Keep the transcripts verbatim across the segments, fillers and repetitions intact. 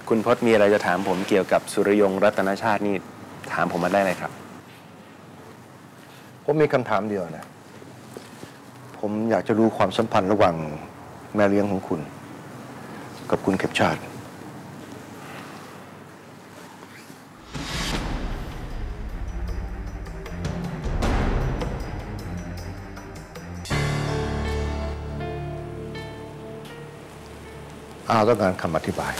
คุณพจน์มีอะไรจะถามผมเกี่ยวกับสุริยงรัตนชาตินี่ถามผมมาได้เลยครับผมมีคำถามเดียวนะผมอยากจะรู้ความสัมพันธ์ระหว่างแม่เลี้ยงของคุณกับคุณเข็มชาติอาต้องการคำอธิบาย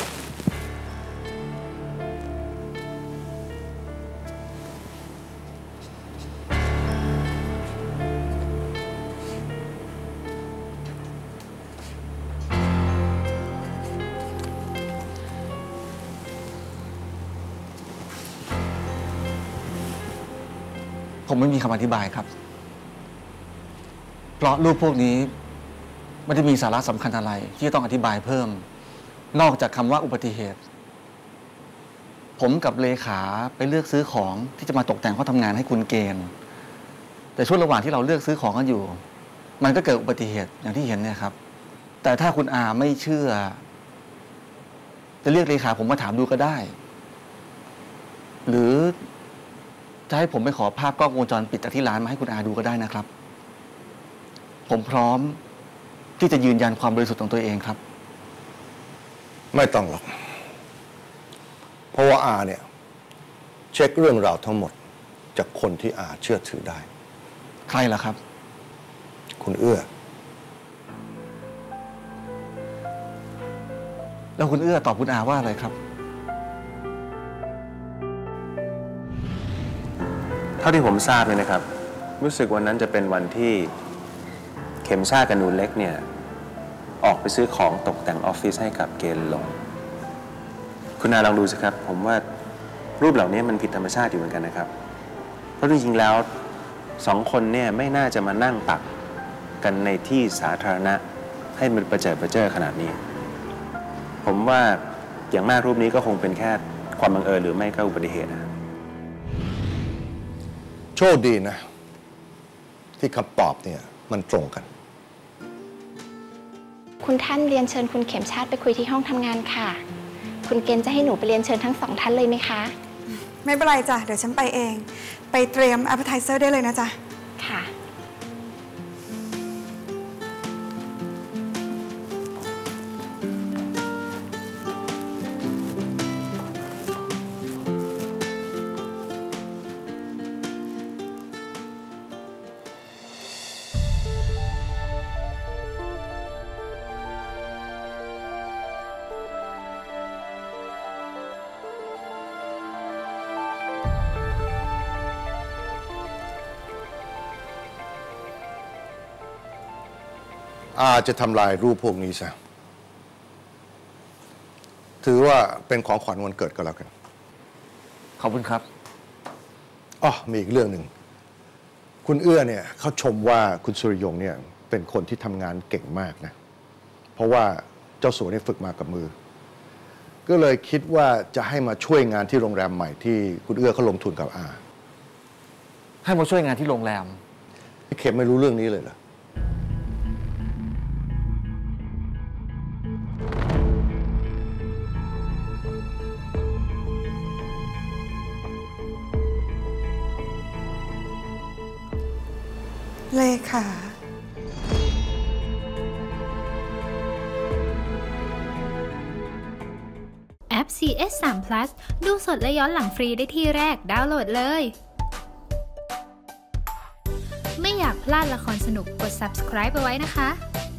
ผมไม่มีคำอธิบายครับเพราะรูปพวกนี้ไม่ได้มีสาระสำคัญอะไรที่จะต้องอธิบายเพิ่มนอกจากคำว่าอุบัติเหตุผมกับเลขาไปเลือกซื้อของที่จะมาตกแต่งห้องทำงานให้คุณเกณฑ์แต่ช่วงระหว่างที่เราเลือกซื้อของกันอยู่มันก็เกิดอุบัติเหตุอย่างที่เห็นเนี่ยครับแต่ถ้าคุณอาไม่เชื่อจะเรียกเลขาผมมาถามดูก็ได้หรือจะให้ผมไปขอภาพกล้องวงจรปิดจากที่ร้านมาให้คุณอาดูก็ได้นะครับผมพร้อมที่จะยืนยันความบริสุทธิ์ของตัวเองครับไม่ต้องหรอกเพราะว่าอาเนี่ยเช็คเรื่องราวทั้งหมดจากคนที่อาเชื่อถือได้ใครล่ะครับคุณเอื้อแล้วคุณเอื้อตอบคุณอาว่าอะไรครับเท่าที่ผมทราบเลยนะครับรู้สึกวันนั้นจะเป็นวันที่เข็มชาติกับหนูเล็กเนี่ยออกไปซื้อของตกแต่งออฟฟิศให้กับเกณฑ์ลงคุณอาลองดูสิครับผมว่ารูปเหล่านี้มันผิดธรรมชาติอยู่เหมือนกันนะครับเพราะจริงๆแล้วสองคนเนี่ยไม่น่าจะมานั่งตักกันในที่สาธารณะให้มันประเจิดประเจ้อขนาดนี้ผมว่าอย่างมากรูปนี้ก็คงเป็นแค่ความบังเอิญหรือไม่ก็อุบัติเหตุนะโชคดีนะที่คำตอบเนี่ยมันตรงกันคุณท่านเรียนเชิญคุณเข็มชาติไปคุยที่ห้องทำงานค่ะคุณเกณฑ์จะให้หนูไปเรียนเชิญทั้งสองท่านเลยไหมคะไม่เป็นไรจ้ะเดี๋ยวฉันไปเองไปเตรียม appetizer ได้เลยนะจ๊ะค่ะอาจะทำลายรูปพวกนี้ซะถือว่าเป็นของขวัญวันเกิดก็แล้วกันขอบคุณครับอ๋อมีอีกเรื่องหนึ่งคุณเอื้อเนี่ยเขาชมว่าคุณสุริยงเนี่ยเป็นคนที่ทำงานเก่งมากนะเพราะว่าเจ้าสัวเนี่ยฝึกมากับมือก็เลยคิดว่าจะให้มาช่วยงานที่โรงแรมใหม่ที่คุณเอื้อเขาลงทุนกับอาให้มาช่วยงานที่โรงแรมพี่เข็มไม่รู้เรื่องนี้เลยเหรอเลขาแอป ซี เอส สาม Plus ดูสดและย้อนหลังฟรีได้ที่แรกดาวน์โหลดเลยไม่อยากพลาดละครสนุกกด ซับสไครบ์ ไปไว้นะคะ